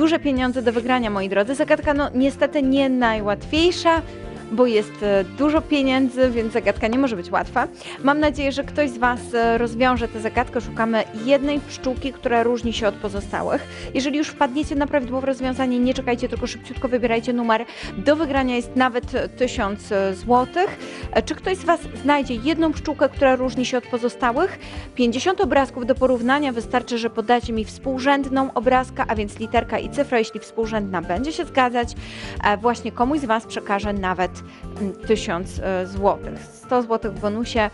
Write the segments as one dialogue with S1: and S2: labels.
S1: duże pieniądze do wygrania, moi drodzy. Zagadka no niestety nie najłatwiejsza, bo jest dużo pieniędzy, więc zagadka nie może być łatwa. Mam nadzieję, że ktoś z Was rozwiąże tę zagadkę. Szukamy jednej pszczółki, która różni się od pozostałych. Jeżeli już wpadniecie na prawidłowe rozwiązanie, nie czekajcie, tylko szybciutko wybierajcie numer. Do wygrania jest nawet 1000 zł. Czy ktoś z Was znajdzie jedną pszczółkę, która różni się od pozostałych? 50 obrazków do porównania. Wystarczy, że podacie mi współrzędną obrazka, a więc literka i cyfra. Jeśli współrzędna będzie się zgadzać, właśnie komuś z Was przekażę nawet 1000 zł. 100 zł w bonusie,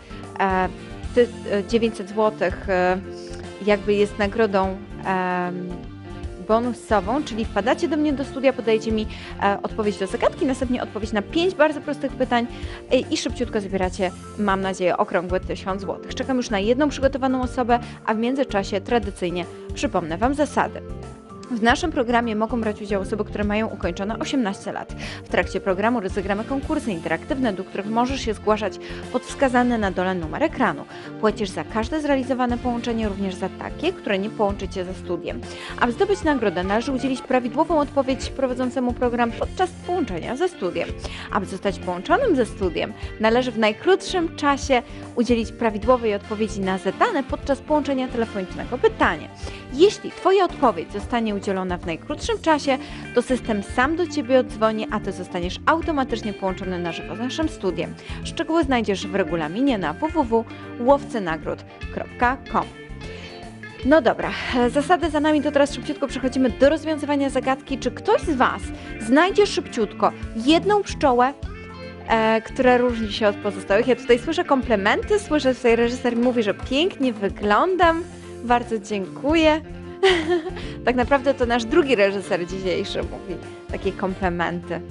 S1: 900 zł jakby jest nagrodą bonusową, czyli wpadacie do mnie do studia, podajecie mi odpowiedź do zagadki, następnie odpowiedź na 5 bardzo prostych pytań i szybciutko zbieracie, mam nadzieję, okrągłe 1000 zł. Czekam już na jedną przygotowaną osobę, a w międzyczasie tradycyjnie przypomnę Wam zasady. W naszym programie mogą brać udział osoby, które mają ukończone 18 lat. W trakcie programu rozegramy konkursy interaktywne, do których możesz się zgłaszać pod wskazany na dole numer ekranu. Płacisz za każde zrealizowane połączenie, również za takie, które nie połączycie ze studiem. Aby zdobyć nagrodę, należy udzielić prawidłową odpowiedź prowadzącemu program podczas połączenia ze studiem. Aby zostać połączonym ze studiem, należy w najkrótszym czasie udzielić prawidłowej odpowiedzi na zadane podczas połączenia telefonicznego pytanie. Jeśli Twoja odpowiedź zostanie udzielona w najkrótszym czasie, to system sam do Ciebie odzwoni, a Ty zostaniesz automatycznie połączony na żywo z naszym studiem. Szczegóły znajdziesz w regulaminie na www.łowcenagród.com. No dobra, zasady za nami, to teraz szybciutko przechodzimy do rozwiązywania zagadki. Czy ktoś z Was znajdzie szybciutko jedną pszczołę, która różni się od pozostałych? Ja tutaj słyszę komplementy, słyszę, tutaj reżyser mówi, że pięknie wyglądam. Bardzo dziękuję. Tak naprawdę to nasz drugi reżyser dzisiejszy mówi takie komplementy.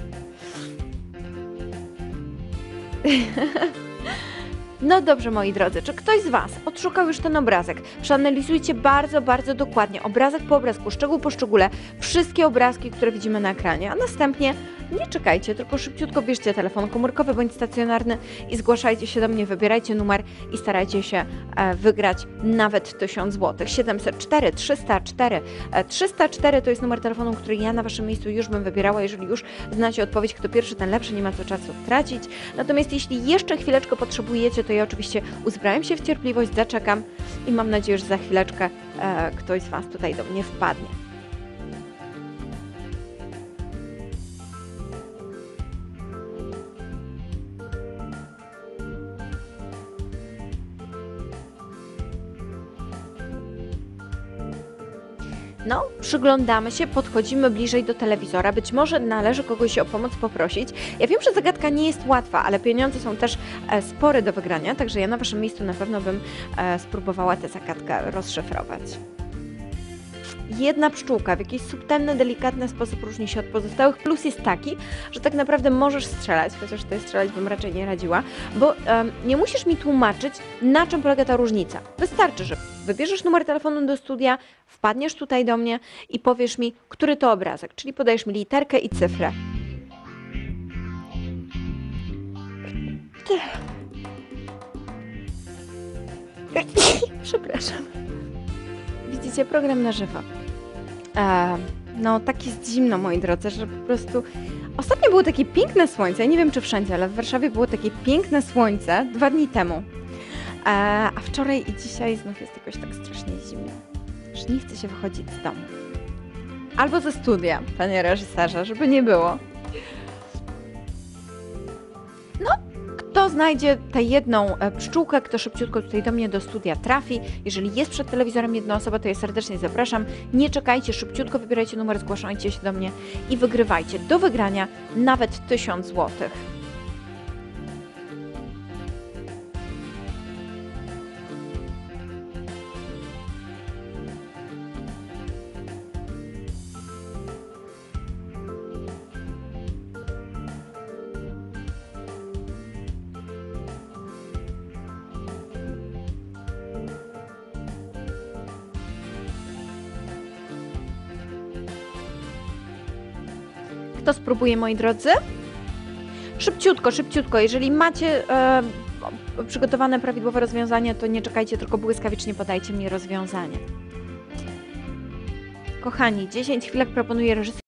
S1: No dobrze, moi drodzy, czy ktoś z Was odszukał już ten obrazek? Przeanalizujcie bardzo, bardzo dokładnie, obrazek po obrazku, szczegół po szczególe, wszystkie obrazki, które widzimy na ekranie, a następnie nie czekajcie, tylko szybciutko bierzcie telefon komórkowy bądź stacjonarny i zgłaszajcie się do mnie, wybierajcie numer i starajcie się wygrać nawet 1000 zł. 704 304 304 to jest numer telefonu, który ja na Waszym miejscu już bym wybierała. Jeżeli już znacie odpowiedź, kto pierwszy, ten lepszy, nie ma co czasu tracić. Natomiast jeśli jeszcze chwileczkę potrzebujecie, to ja oczywiście uzbrałem się w cierpliwość, zaczekam i mam nadzieję, że za chwileczkę ktoś z Was tutaj do mnie wpadnie. No, przyglądamy się, podchodzimy bliżej do telewizora, być może należy kogoś o pomoc poprosić. Ja wiem, że zagadka nie jest łatwa, ale pieniądze są też spore do wygrania, także ja na Waszym miejscu na pewno bym spróbowała tę zagadkę rozszyfrować. Jedna pszczółka w jakiś subtelny, delikatny sposób różni się od pozostałych. Plus jest taki, że tak naprawdę możesz strzelać, chociaż tutaj strzelać bym raczej nie radziła, bo nie musisz mi tłumaczyć, na czym polega ta różnica. Wystarczy, że wybierzesz numer telefonu do studia, wpadniesz tutaj do mnie i powiesz mi, który to obrazek, czyli podajesz mi literkę i cyfrę. Przepraszam. Widzicie, program na żywo. No, tak jest zimno, moi drodzy, że po prostu... Ostatnio było takie piękne słońce, ja nie wiem czy wszędzie, ale w Warszawie było takie piękne słońce 2 dni temu. A wczoraj i dzisiaj znów jest jakoś tak strasznie zimno, że nie chce się wychodzić z domu. Albo ze studia, panie reżyserze, żeby nie było. No, kto znajdzie tę jedną pszczółkę, kto szybciutko tutaj do mnie do studia trafi. Jeżeli jest przed telewizorem jedna osoba, to ja serdecznie zapraszam. Nie czekajcie, szybciutko wybierajcie numer, zgłaszajcie się do mnie i wygrywajcie. Do wygrania nawet 1000 zł. Kto spróbuje, moi drodzy? Szybciutko, szybciutko. Jeżeli macie przygotowane prawidłowe rozwiązanie, to nie czekajcie, tylko błyskawicznie podajcie mi rozwiązanie. Kochani, 10 chwilek proponuje reżyser